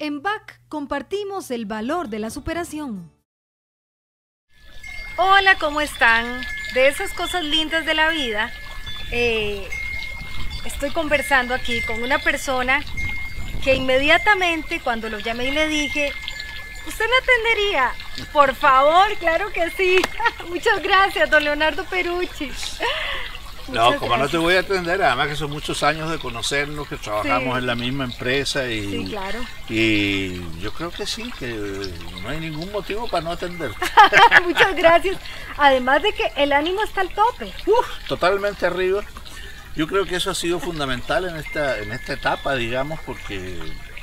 En BAC compartimos el valor de la superación. Hola, ¿cómo están? De esas cosas lindas de la vida, estoy conversando aquí con una persona que inmediatamente cuando lo llamé y le dije, ¿usted me atendería? Por favor, claro que sí. Muchas gracias, don Leonardo Perucci. No, como no te voy a atender, además que son muchos años de conocernos, que trabajamos en la misma empresa y, sí, claro. Y yo creo que sí, que no hay ningún motivo para no atender. Muchas gracias. Además de que el ánimo está al tope. Totalmente arriba. Yo creo que eso ha sido fundamental en esta etapa, digamos, porque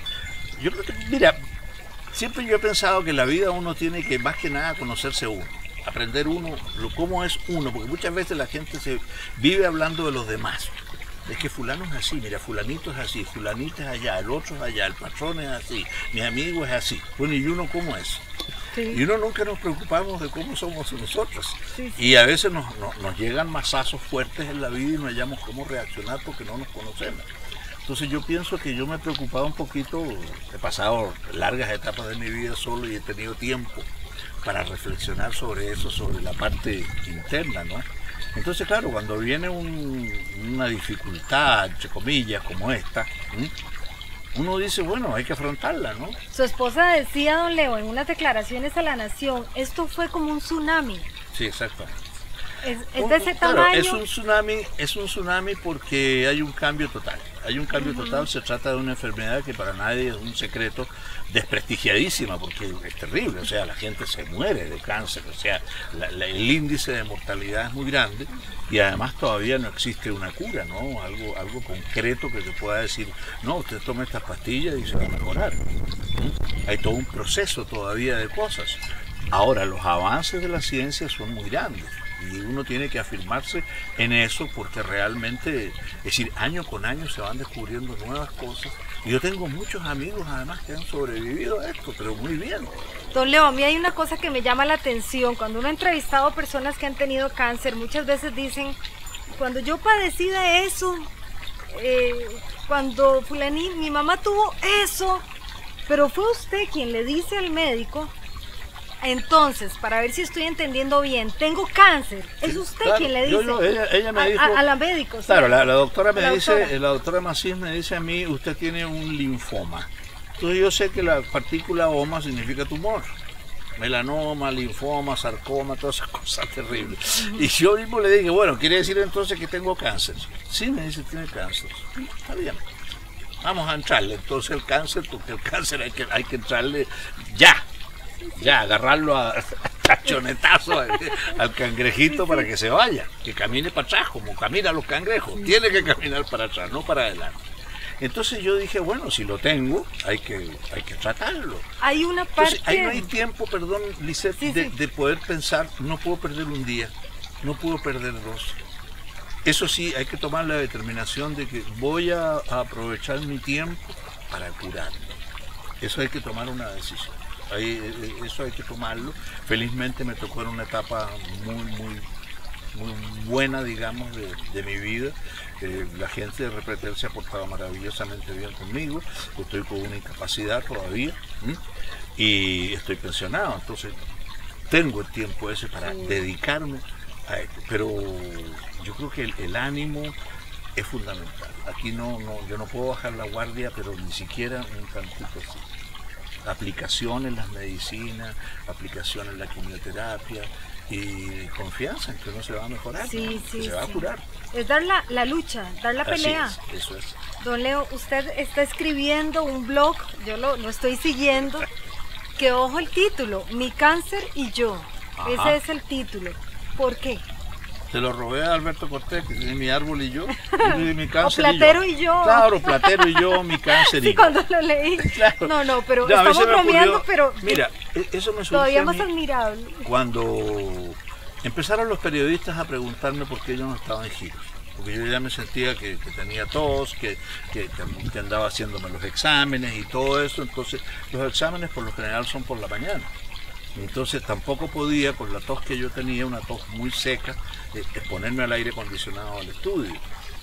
yo creo que, mira, siempre yo he pensado que en la vida uno tiene que más que nada conocerse uno. Aprender uno, cómo es uno, porque muchas veces la gente se vive hablando de los demás. Es que fulano es así, mira, fulanito es así, fulanito es allá, el otro es allá, el patrón es así, mi amigo es así. Bueno, ¿y uno cómo es? Sí. Y uno nunca nos preocupamos de cómo somos nosotros. Sí, sí. Y a veces nos llegan masazos fuertes en la vida y no hallamos cómo reaccionar porque no nos conocemos. Entonces yo pienso que yo me he preocupado un poquito, he pasado largas etapas de mi vida solo y he tenido tiempo para reflexionar sobre eso, sobre la parte interna, ¿no? Entonces, claro, cuando viene una dificultad, entre comillas, como esta, uno dice, bueno, hay que afrontarla, ¿no? Su esposa decía, don Leo, en unas declaraciones a La Nación, esto fue como un tsunami. Sí, exactamente. Es de ese tamaño. Claro, es un tsunami porque hay un cambio total. Hay un cambio total, se trata de una enfermedad que para nadie es un secreto, desprestigiadísima porque es terrible, o sea, la gente se muere de cáncer, o sea, el índice de mortalidad es muy grande y además todavía no existe una cura, ¿no? Algo concreto que se pueda decir, no, usted tome estas pastillas y se va a mejorar. Hay todo un proceso todavía de cosas. Ahora, los avances de la ciencia son muy grandes. Y uno tiene que afirmarse en eso porque realmente, es decir, año con año se van descubriendo nuevas cosas. Y yo tengo muchos amigos además que han sobrevivido a esto, pero muy bien. Don Leo, a mí hay una cosa que me llama la atención. Cuando uno ha entrevistado a personas que han tenido cáncer, muchas veces dicen, cuando yo padecí de eso, cuando mi mamá tuvo eso, pero fue usted quien le dice al médico. Entonces, para ver si estoy entendiendo bien, tengo cáncer. Es usted quien le dice ella me dijo, a la médico. Claro, ¿sí? la doctora me dice, la doctora Macís me dice a mí, usted tiene un linfoma. Entonces yo sé que la partícula OMA significa tumor. Melanoma, linfoma, sarcoma, todas esas cosas terribles. Y yo mismo le dije, bueno, ¿quiere decir entonces que tengo cáncer? Sí, me dice, tiene cáncer. Está bien. Vamos a entrarle entonces el cáncer, porque el cáncer hay que entrarle ya, agarrarlo a cachonetazo al cangrejito para que se vaya, que camine para atrás, como caminan los cangrejos, tiene que caminar para atrás, no para adelante. Entonces yo dije, bueno, si lo tengo, hay que tratarlo. Hay una parte... Entonces, ahí no hay tiempo, perdón, Lisette, de poder pensar, no puedo perder un día, no puedo perder dos. Eso sí, hay que tomar la determinación de que voy a aprovechar mi tiempo para curarme. Eso hay que tomar una decisión. Eso hay que tomarlo. Felizmente me tocó en una etapa muy buena, digamos, de mi vida. La gente de Repretel se ha portado maravillosamente bien conmigo. Estoy con una incapacidad todavía y estoy pensionado, entonces tengo el tiempo ese para dedicarme a esto. Pero yo creo que el ánimo es fundamental. Aquí yo no puedo bajar la guardia, pero ni siquiera un tantito así. Aplicación en las medicinas, aplicación en la quimioterapia y confianza en que uno se va a mejorar, que se va a curar. Es dar la lucha, dar la pelea. Así es, eso es. Don Leo, usted está escribiendo un blog, yo lo estoy siguiendo, que ojo el título, Mi cáncer y yo. Ajá. Ese es el título. ¿Por qué? Se lo robé a Alberto Cortés, que tiene Mi árbol y yo, Mi cáncer o Platero y yo. Claro, Platero y yo, Mi cáncer y yo. Sí, cuando lo leí. Claro. No, pero estamos bromeando, pero... Mira, eso me surgió todavía más admirable. Cuando empezaron los periodistas a preguntarme por qué yo no estaba en giros. Porque yo ya me sentía que tenía tos, que andaba haciéndome los exámenes y todo eso. Entonces, los exámenes por lo general son por la mañana. Entonces tampoco podía, con la tos que yo tenía, una tos muy seca, exponerme al aire acondicionado al estudio.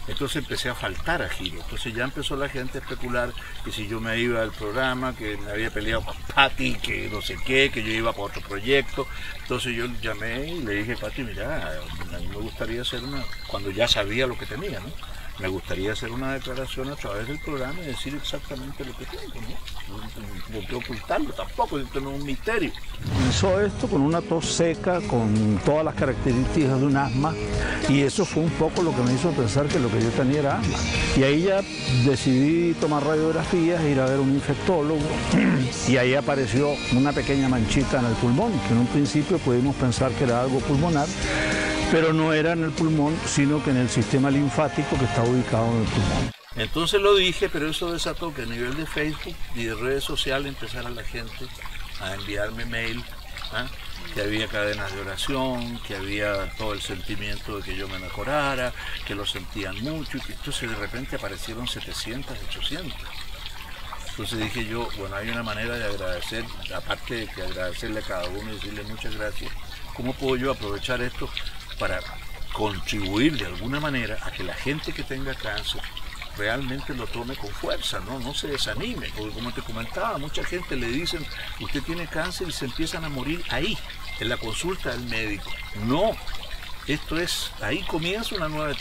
Entonces empecé a faltar a giro. Entonces ya empezó la gente a especular que si yo me iba al programa, que me había peleado con Patti, que no sé qué, que yo iba para otro proyecto. Entonces yo llamé y le dije, Patti, mira, a mí me gustaría hacer cuando ya sabía lo que tenía, ¿no? Me gustaría hacer una declaración a través del programa y decir exactamente lo que tengo, ¿no? No quiero ocultarlo tampoco, esto no es un misterio. Comenzó esto con una tos seca, con todas las características de un asma, y eso fue un poco lo que me hizo pensar que lo que yo tenía era asma. Y ahí ya decidí tomar radiografías, ir a ver un infectólogo, y ahí apareció una pequeña manchita en el pulmón, que en un principio pudimos pensar que era algo pulmonar, pero no era en el pulmón, sino que en el sistema linfático que está ubicado en el pulmón. Entonces lo dije, pero eso desató que a nivel de Facebook y de redes sociales empezara la gente a enviarme mail, ¿ah? Que había cadenas de oración, que había todo el sentimiento de que yo me mejorara, que lo sentían mucho, y que entonces de repente aparecieron 700, 800. Entonces dije yo, bueno, hay una manera de agradecer, aparte de que agradecerle a cada uno y decirle muchas gracias, ¿cómo puedo yo aprovechar esto para contribuir de alguna manera a que la gente que tenga cáncer realmente lo tome con fuerza, no se desanime? Porque como te comentaba, mucha gente le dicen, usted tiene cáncer, y se empiezan a morir ahí, en la consulta del médico. No, esto es, ahí comienza una nueva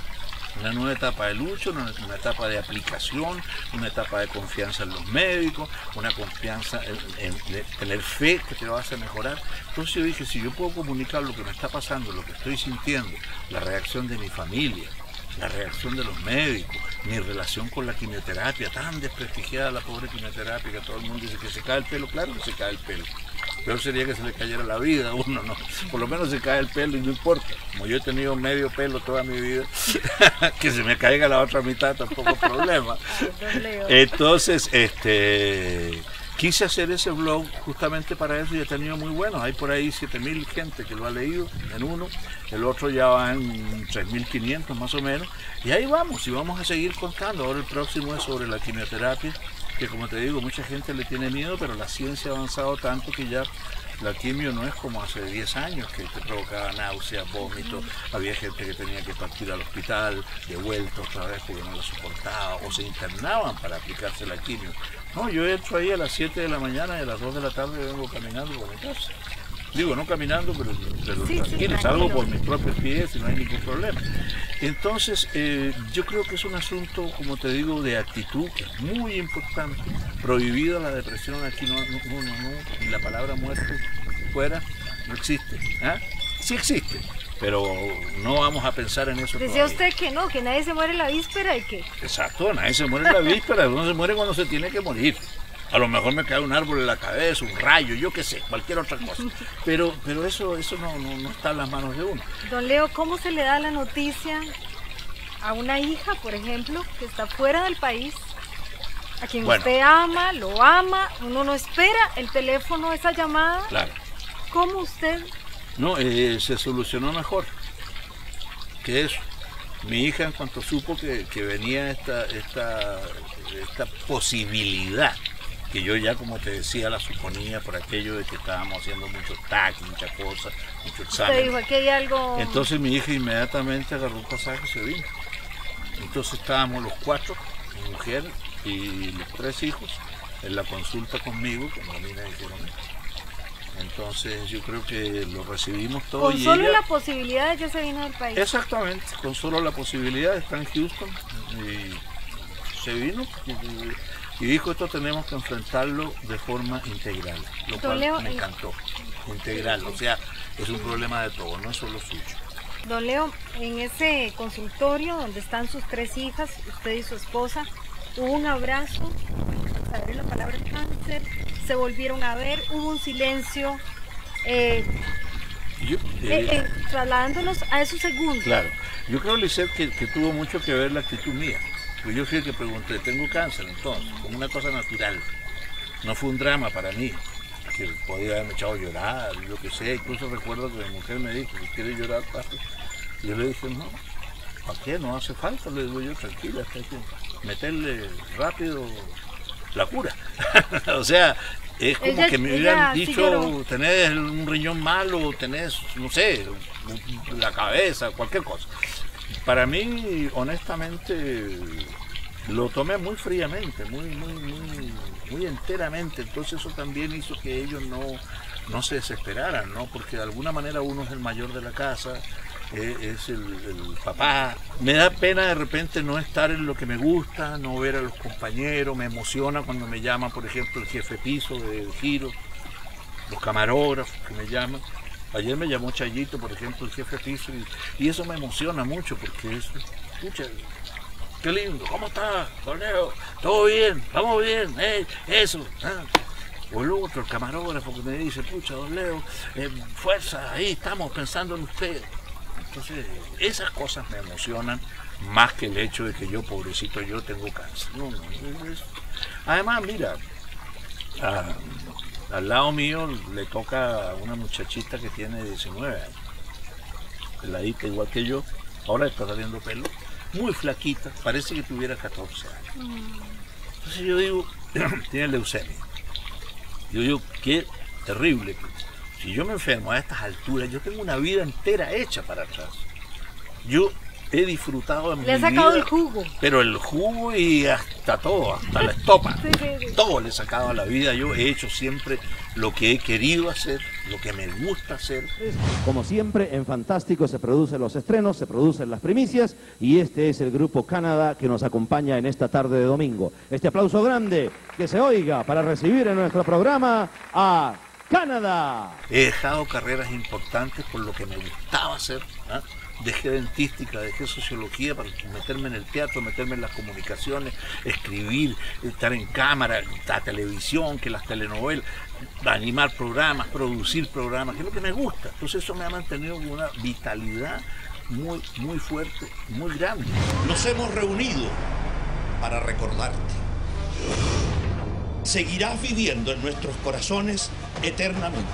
etapa de lucha, una etapa de aplicación, una etapa de confianza en los médicos, una confianza en tener fe que te vas a mejorar. Entonces yo dije, si yo puedo comunicar lo que me está pasando, lo que estoy sintiendo, la reacción de mi familia, la reacción de los médicos, mi relación con la quimioterapia, tan desprestigiada la pobre quimioterapia, que todo el mundo dice que se cae el pelo, claro que se cae el pelo. Peor sería que se le cayera la vida a uno, ¿no? Por lo menos se cae el pelo y no importa. Como yo he tenido medio pelo toda mi vida, que se me caiga la otra mitad tampoco es problema. Entonces, quise hacer ese blog justamente para eso y he tenido muy buenos. Hay por ahí 7.000 gente que lo ha leído en uno, el otro ya va en 3.500 más o menos. Y ahí vamos, y vamos a seguir contando. Ahora el próximo es sobre la quimioterapia, que como te digo, mucha gente le tiene miedo, pero la ciencia ha avanzado tanto que ya la quimio no es como hace 10 años, que te provocaba náuseas, vómitos, había gente que tenía que partir al hospital, de vuelta otra vez porque no la soportaba, o se internaban para aplicarse la quimio. No, yo entro ahí a las 7 de la mañana y a las 2 de la tarde vengo caminando por mi casa. Digo, no caminando, pero sí, tranquilo, salgo por mis propios pies y no hay ningún problema. Entonces, yo creo que es un asunto, como te digo, de actitud, que es muy importante. Prohibida la depresión, aquí no, y la palabra muerte fuera, no existe. ¿Ah? Sí existe, pero no vamos a pensar en eso. Decía todavía. usted que no, que nadie se muere la víspera y que... Exacto, nadie se muere en la víspera, uno se muere cuando se tiene que morir. A lo mejor me cae un árbol en la cabeza, un rayo, yo qué sé, cualquier otra cosa. Pero eso no está en las manos de uno. Don Leo, ¿cómo se le da la noticia a una hija, por ejemplo, que está fuera del país, a quien usted ama, lo ama, uno no espera el teléfono, esa llamada? Claro. ¿Cómo usted? No, se solucionó mejor que eso. Mi hija, en cuanto supo que venía esta posibilidad, que yo ya, como te decía, la suponía por aquello de que estábamos haciendo muchos tags, muchas cosas, muchos exámenes. Usted dijo, aquí hay algo... Entonces mi hija inmediatamente agarró un pasaje y se vino. Entonces estábamos los 4, mi mujer y los 3 hijos, en la consulta conmigo, cuando a mí me dijeron esto. Entonces yo creo que lo recibimos todo. Con solo la posibilidad de que se vino del país. Exactamente, con solo la posibilidad, está en Houston y se vino. Y dijo, esto tenemos que enfrentarlo de forma integral, lo cual me encantó, integral, o sea, es un problema de todo, no es solo suyo. Don Leo, en ese consultorio donde están sus 3 hijas, usted y su esposa, hubo un abrazo, saber la palabra cáncer, se volvieron a ver, hubo un silencio, trasladándonos a esos segundos. Claro, yo creo, Lisette, que tuvo mucho que ver la actitud mía. Pues yo fui el que pregunté, tengo cáncer entonces, como una cosa natural. No fue un drama para mí, que podía haberme echado a llorar, lo que sea. Incluso recuerdo que mi mujer me dijo, si quieres llorar, papi. Y yo le dije, no, ¿para qué? No hace falta, le digo yo, tranquila, hay que meterle rápido la cura. O sea, es como que me hubieran dicho, tenés un riñón malo, tenés, no sé, la cabeza, cualquier cosa. para mí, honestamente, lo tomé muy fríamente, muy enteramente. Entonces eso también hizo que ellos no se desesperaran, ¿no? Porque de alguna manera uno es el mayor de la casa, es el papá. Me da pena de repente no estar en lo que me gusta, no ver a los compañeros. Me emociona cuando me llama, por ejemplo, el jefe piso de giro, los camarógrafos que me llaman. Ayer me llamó Chayito, por ejemplo, el jefe piso, y eso me emociona mucho porque es, escucha, qué lindo, ¿cómo estás, don Leo? ¿Todo bien? ¿Vamos bien? Eso. O el otro, el camarógrafo que me dice, pucha, don Leo, fuerza, ahí estamos pensando en usted. Entonces, esas cosas me emocionan más que el hecho de que yo, pobrecito, yo tengo cáncer. No, además, mira, al lado mío le toca a una muchachita que tiene 19 años, peladita igual que yo, ahora está saliendo pelo, muy flaquita, parece que tuviera 14 años. Entonces yo digo, tiene leucemia. Yo digo, qué terrible. Si yo me enfermo a estas alturas, yo tengo una vida entera hecha para atrás. Yo he disfrutado de mi vida. Le he sacado el jugo. Pero el jugo y hasta todo, hasta la estopa. Sí. Todo le he sacado a la vida. Yo he hecho siempre lo que he querido hacer, lo que me gusta hacer. Como siempre, en Fantástico se producen los estrenos, se producen las primicias, y este es el grupo Canadá que nos acompaña en esta tarde de domingo. Este aplauso grande que se oiga para recibir en nuestro programa a Canadá. He dejado carreras importantes por lo que me gustaba hacer, ¿eh? Dejé dentística, dejé sociología para meterme en el teatro, meterme en las comunicaciones, escribir, estar en cámara, la televisión, que las telenovelas, animar programas, producir programas, que es lo que me gusta. Entonces eso me ha mantenido con una vitalidad muy fuerte, muy grande. Nos hemos reunido para recordarte. Seguirás viviendo en nuestros corazones eternamente.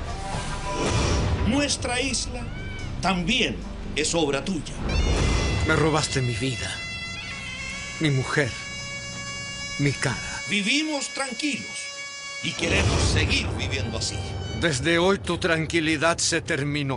Nuestra isla también es obra tuya. Me robaste mi vida, mi mujer, mi cara. Vivimos tranquilos y queremos seguir viviendo así. Desde hoy tu tranquilidad se terminó.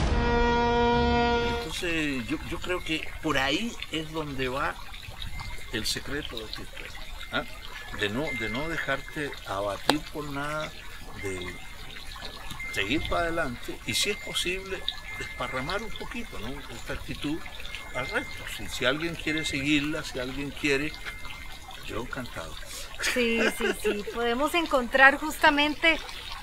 Entonces yo creo que por ahí es donde va el secreto de esta historia, ¿eh? De no dejarte abatir por nada, de seguir para adelante y, si es posible, desparramar un poquito, ¿no? Esta actitud al resto. Si alguien quiere seguirla, si alguien quiere, yo encantado. Sí. Podemos encontrar justamente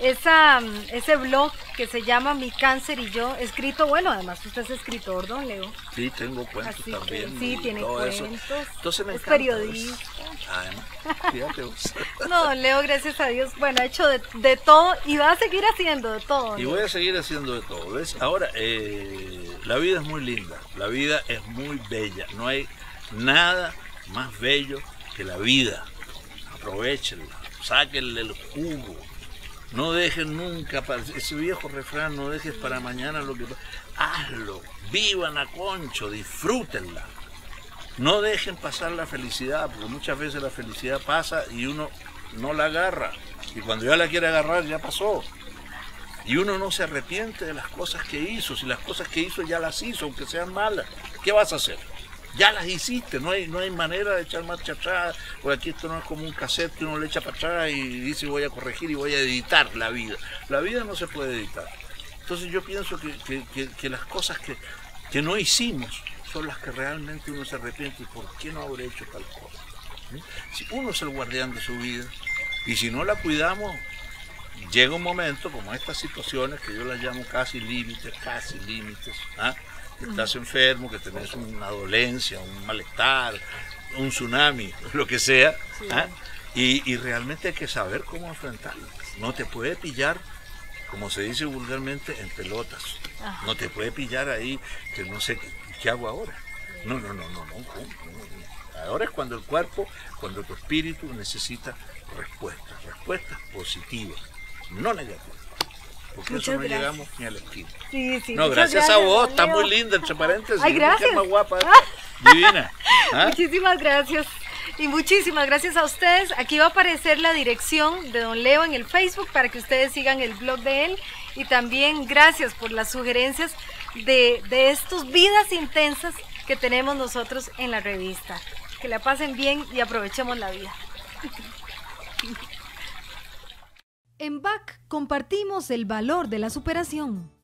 ese blog que se llama Mi Cáncer y Yo, escrito, bueno, además usted es escritor, don Leo. Sí, tengo cuentos Así también. Que, sí, tiene cuentos. Entonces me es encanta, periodista. Además, fíjate vos. No, don Leo, gracias a Dios, bueno, ha hecho de todo y va a seguir haciendo de todo. Y voy a seguir haciendo de todo, ¿ves? Ahora, la vida es muy linda, la vida es muy bella, no hay nada más bello que la vida. Aprovechenla, sáquenle el jugo. No dejen nunca, ese viejo refrán, no dejes para mañana lo que... Hazlo, vivan a concho, disfrútenla. No dejen pasar la felicidad, porque muchas veces la felicidad pasa y uno no la agarra. Y cuando ya la quiere agarrar, ya pasó. Y uno no se arrepiente de las cosas que hizo. Si las cosas que hizo ya las hizo, aunque sean malas, ¿qué vas a hacer? Ya las hiciste, no hay manera de echar marcha atrás, porque aquí esto no es como un cassette que uno le echa para atrás y dice voy a corregir y voy a editar la vida. La vida no se puede editar. Entonces yo pienso que las cosas que no hicimos son las que realmente uno se arrepiente. ¿Y por qué no habré hecho tal cosa? Si uno es el guardián de su vida y si no la cuidamos, llega un momento como estas situaciones que yo las llamo casi límites, ¿ah? Que estás enfermo, que tenés una dolencia, un malestar, un tsunami, lo que sea, sí. ¿Ah? Y realmente hay que saber cómo enfrentarlo. No te puede pillar, como se dice vulgarmente, en pelotas. Ajá. No te puede pillar ahí, que no sé, ¿qué hago ahora? No. Ahora es cuando el cuerpo, cuando tu espíritu necesita respuestas positivas, no negativas. Porque muchas eso no gracias. Llegamos ni a la esquina. Sí, no, gracias a vos, está muy linda, entre paréntesis. Ay, gracias. Más guapa, divina. ¿Ah? Muchísimas gracias. Y muchísimas gracias a ustedes. Aquí va a aparecer la dirección de don Leo en el Facebook para que ustedes sigan el blog de él. Y también gracias por las sugerencias de estos vidas intensas que tenemos nosotros en la revista. Que la pasen bien y aprovechemos la vida. En BAC compartimos el valor de la superación.